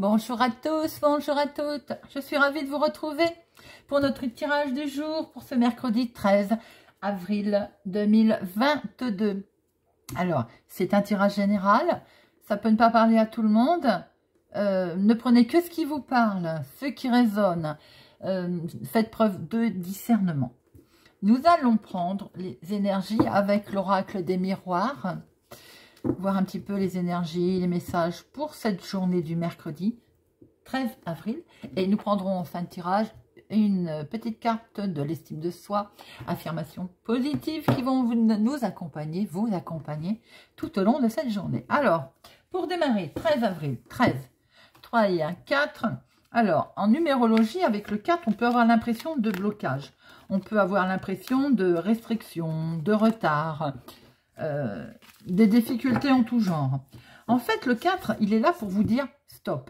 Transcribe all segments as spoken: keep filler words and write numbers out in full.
Bonjour à tous, bonjour à toutes. Je suis ravie de vous retrouver pour notre tirage du jour pour ce mercredi treize avril deux mille vingt-deux. Alors, c'est un tirage général. Ça peut ne pas parler à tout le monde. Euh, ne prenez que ce qui vous parle, ce qui résonne. Euh, faites preuve de discernement. Nous allons prendre les énergies avec l'oracle des miroirs. Voir un petit peu les énergies, les messages pour cette journée du mercredi treize avril. Et nous prendrons en fin de tirage une petite carte de l'estime de soi, affirmations positives qui vont vous, nous accompagner, vous accompagner tout au long de cette journée. Alors, pour démarrer, treize avril, treize, trois et un, quatre. Alors, en numérologie, avec le quatre, on peut avoir l'impression de blocage. On peut avoir l'impression de restriction, de retard, euh, des difficultés en tout genre. En fait, le quatre, il est là pour vous dire stop.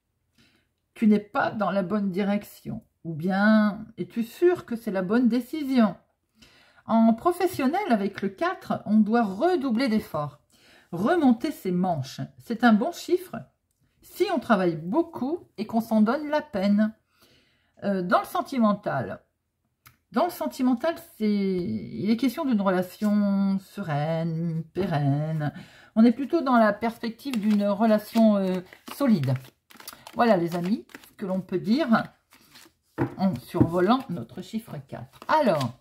Tu n'es pas dans la bonne direction. Ou bien, es-tu sûr que c'est la bonne décision? En professionnel, avec le quatre, on doit redoubler d'efforts. Remonter ses manches. C'est un bon chiffre si on travaille beaucoup et qu'on s'en donne la peine. Euh, dans le sentimental, Dans le sentimental, c'est il est question d'une relation sereine, pérenne. On est plutôt dans la perspective d'une relation euh, solide. Voilà les amis, ce que l'on peut dire en survolant notre chiffre quatre. Alors,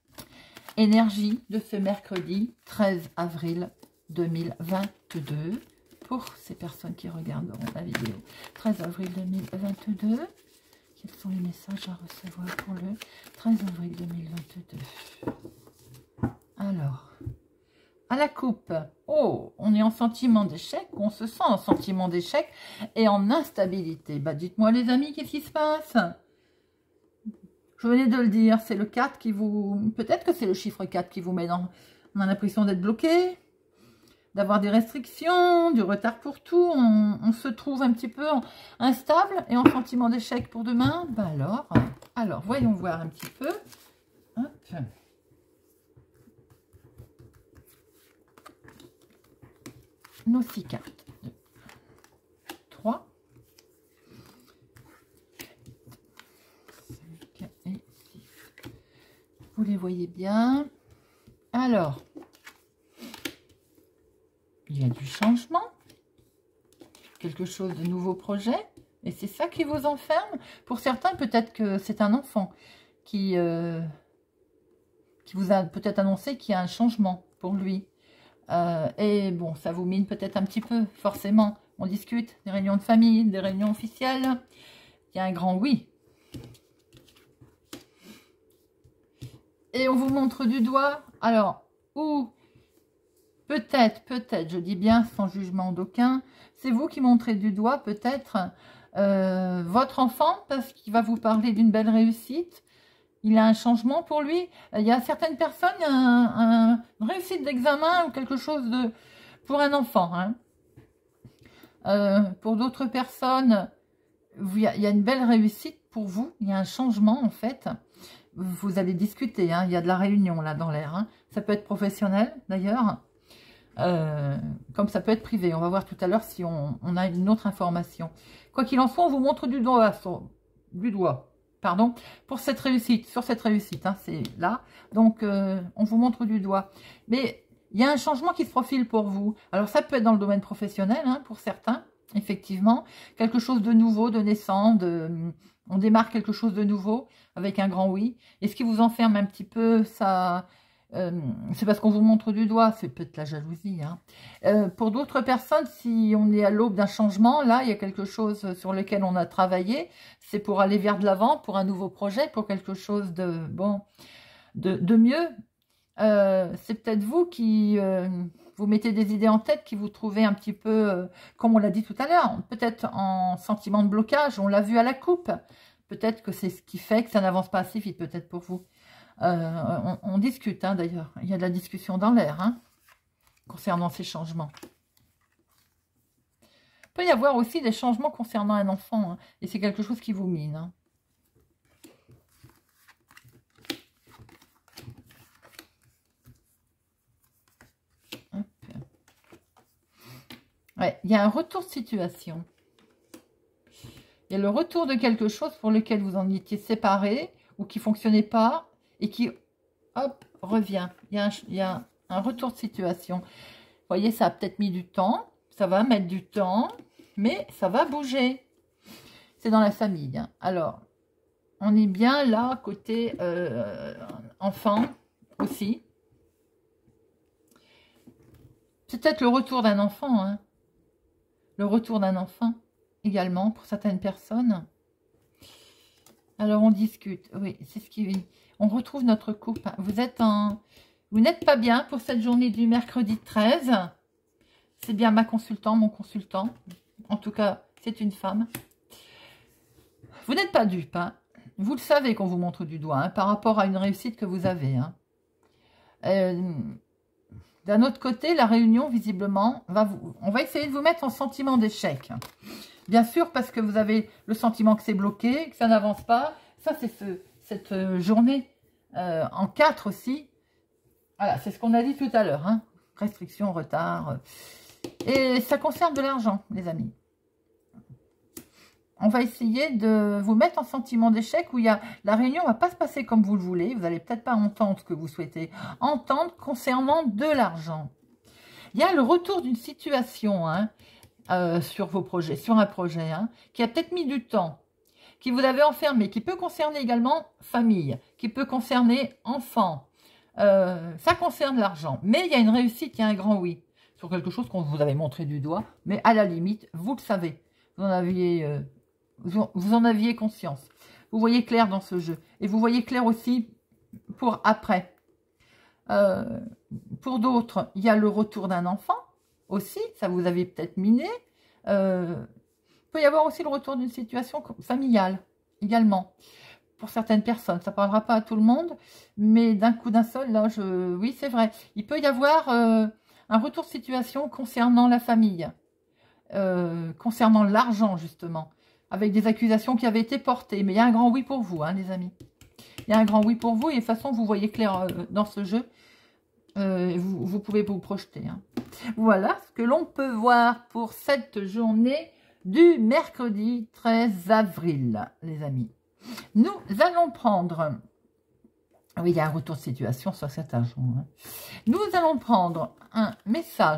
énergie de ce mercredi treize avril deux mille vingt-deux. Pour ces personnes qui regarderont la vidéo. treize avril deux mille vingt-deux. Quels sont les messages à recevoir pour le treize avril deux mille vingt-deux? Alors, à la coupe, oh, on est en sentiment d'échec, on se sent en sentiment d'échec et en instabilité. Bah, dites-moi les amis, qu'est-ce qui se passe? Je venais de le dire, c'est le quatre qui vous... Peut-être que c'est le chiffre quatre qui vous met dans... On a l'impression d'être bloqué, d'avoir des restrictions, du retard pour tout, on, on se trouve un petit peu instable et en sentiment d'échec pour demain. Ben alors, alors, voyons voir un petit peu. Hop. Nos six cartes. trois. cinq et six. Vous les voyez bien. Alors, il y a du changement, quelque chose de nouveau projet, et c'est ça qui vous enferme. Pour certains, peut-être que c'est un enfant qui, euh, qui vous a peut-être annoncé qu'il y a un changement pour lui. Euh, et bon, ça vous mine peut-être un petit peu, forcément. On discute, des réunions de famille, des réunions officielles. Il y a un grand oui. Et on vous montre du doigt. Alors, où... Peut-être, peut-être, je dis bien sans jugement d'aucun, c'est vous qui montrez du doigt peut-être euh, votre enfant parce qu'il va vous parler d'une belle réussite. Il a un changement pour lui. Il y a certaines personnes, il y a un, un, une réussite d'examen ou quelque chose de pour un enfant. Hein. Euh, pour d'autres personnes, il y, a, il y a une belle réussite pour vous. Il y a un changement en fait. Vous allez discuter, hein. Il y a de la réunion là dans l'air. Hein. Ça peut être professionnel d'ailleurs. Euh, comme ça peut être privé. On va voir tout à l'heure si on, on a une autre information. Quoi qu'il en soit, on vous montre du doigt, sur, du doigt, pardon, pour cette réussite, sur cette réussite, hein, c'est là. Donc, euh, on vous montre du doigt. Mais il y a un changement qui se profile pour vous. Alors, ça peut être dans le domaine professionnel, hein, pour certains, effectivement. Quelque chose de nouveau, de naissant, de, on démarre quelque chose de nouveau avec un grand oui. Et ce qui vous enferme un petit peu, ça... Euh, c'est parce qu'on vous montre du doigt, c'est peut-être la jalousie. Hein. Euh, pour d'autres personnes, si on est à l'aube d'un changement, là, il y a quelque chose sur lequel on a travaillé. C'est pour aller vers de l'avant, pour un nouveau projet, pour quelque chose de bon, de, de mieux. Euh, c'est peut-être vous qui euh, vous mettez des idées en tête, qui vous trouvez un petit peu, euh, comme on l'a dit tout à l'heure, peut-être en sentiment de blocage. On l'a vu à la coupe. Peut-être que c'est ce qui fait que ça n'avance pas assez vite, peut-être pour vous. Euh, on, on discute hein, d'ailleurs, il y a de la discussion dans l'air hein, concernant ces changements. Il peut y avoir aussi des changements concernant un enfant hein, et c'est quelque chose qui vous mine. Hein. Ouais, il y a un retour de situation. Il y a le retour de quelque chose pour lequel vous en étiez séparés ou qui ne fonctionnait pas et qui, hop, revient. Il y a un, il y a un retour de situation. Vous voyez, ça a peut-être mis du temps. Ça va mettre du temps, mais ça va bouger. C'est dans la famille. Hein. Alors, on est bien là, côté euh, enfant aussi. C'est peut-être le retour d'un enfant. Hein. Le retour d'un enfant également pour certaines personnes. Alors, on discute. Oui, c'est ce qui... On retrouve notre couple. Vous êtes en... Vous n'êtes pas bien pour cette journée du mercredi treize. C'est bien ma consultante, mon consultant. En tout cas, c'est une femme. Vous n'êtes pas dupe. Hein. Vous le savez qu'on vous montre du doigt hein, par rapport à une réussite que vous avez. Hein. Euh, D'un autre côté, la réunion, visiblement, va vous, on va essayer de vous mettre en sentiment d'échec. Bien sûr, parce que vous avez le sentiment que c'est bloqué, que ça n'avance pas. Ça, c'est ce, cette journée euh, en quatre aussi. Voilà, c'est ce qu'on a dit tout à l'heure. Hein. Restriction, retard. Et ça concerne de l'argent, les amis. On va essayer de vous mettre en sentiment d'échec où il y a, la réunion ne va pas se passer comme vous le voulez. Vous n'allez peut-être pas entendre ce que vous souhaitez entendre concernant de l'argent. Il y a le retour d'une situation hein, euh, sur vos projets, sur un projet hein, qui a peut-être mis du temps, qui vous avez enfermé, qui peut concerner également famille, qui peut concerner enfants. Euh, ça concerne l'argent. Mais il y a une réussite, il y a un grand oui sur quelque chose qu'on vous avait montré du doigt. Mais à la limite, vous le savez. Vous en aviez... Euh, Vous en aviez conscience. Vous voyez clair dans ce jeu. Et vous voyez clair aussi pour après. Euh, pour d'autres, il y a le retour d'un enfant aussi. Ça vous avait peut-être miné. Euh, il peut y avoir aussi le retour d'une situation familiale également. Pour certaines personnes. Ça ne parlera pas à tout le monde. Mais d'un coup d'un seul, là, je... oui, c'est vrai. Il peut y avoir euh, un retour de situation concernant la famille. Euh, concernant l'argent, justement. Avec des accusations qui avaient été portées. Mais il y a un grand oui pour vous, hein, les amis. Il y a un grand oui pour vous. Et de toute façon, vous voyez clair euh, dans ce jeu. Euh, vous, vous pouvez vous projeter. Hein. Voilà ce que l'on peut voir pour cette journée du mercredi treize avril, les amis. Nous allons prendre... Oui, il y a un retour de situation sur cet argent. Hein. Nous allons prendre un message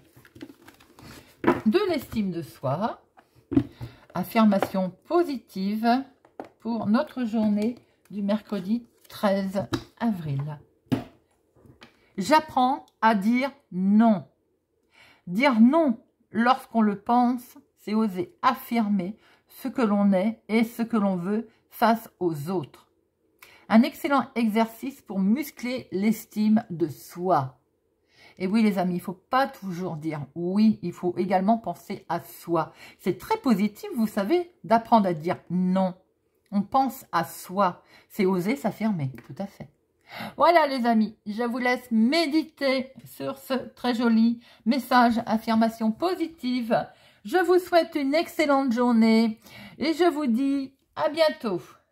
de l'estime de soi. Affirmation positive pour notre journée du mercredi treize avril. J'apprends à dire non. Dire non lorsqu'on le pense, c'est oser affirmer ce que l'on est et ce que l'on veut face aux autres. Un excellent exercice pour muscler l'estime de soi. Et oui, les amis, il ne faut pas toujours dire oui, il faut également penser à soi. C'est très positif, vous savez, d'apprendre à dire non. On pense à soi. C'est oser s'affirmer, tout à fait. Voilà, les amis, je vous laisse méditer sur ce très joli message, affirmation positive. Je vous souhaite une excellente journée et je vous dis à bientôt.